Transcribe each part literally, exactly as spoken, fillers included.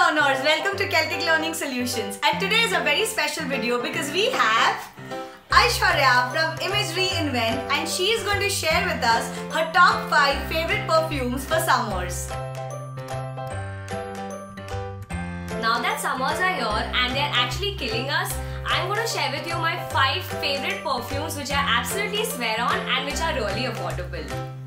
learners, welcome to Celtic Learning Solutions, and today is a very special video because we have Aishwarya from Imagery Invent, and she is going to share with us her top five favorite perfumes for summers. Now that summers are here and they are actually killing us, I'm going to share with you my five favorite perfumes which I absolutely swear on and which are really affordable.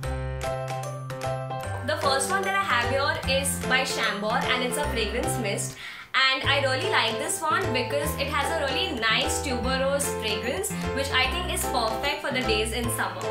The first one that I have here is by Chambord and it's a fragrance mist, and I really like this one because it has a really nice tuberose fragrance which I think is perfect for the days in summer.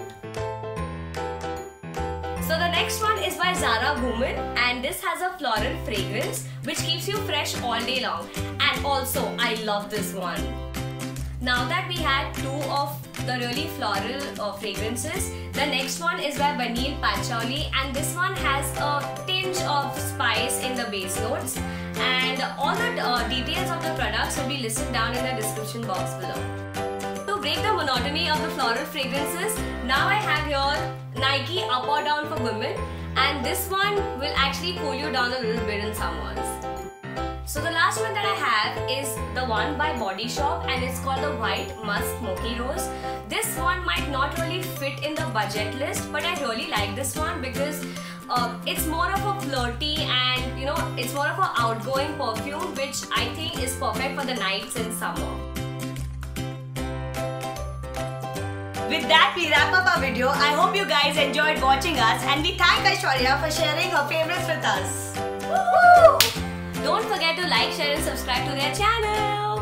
So the next one is by Zara Woman, and this has a floral fragrance which keeps you fresh all day long, and also I love this one. Now that we had two of the really floral uh, fragrances, the next one is by Vanille Patchouli, and this one has a tinge of spice in the base notes, and all the uh, details of the products will be listed down in the description box below. To break the monotony of the floral fragrances, now I have here Nike Up or Down for Women, and this one will actually cool you down a little bit in summers. So the last one that I have is the one by Body Shop, and it's called the White Musk Smoky Rose. This one might not really fit in the budget list, but I really like this one because uh, it's more of a flirty and you know it's more of an outgoing perfume which I think is perfect for the nights in summer. With that, we wrap up our video. I hope you guys enjoyed watching us, and we thank Aishwarya for sharing her favorites with us. Woo-hoo! Don't forget to like, share and subscribe to their channel.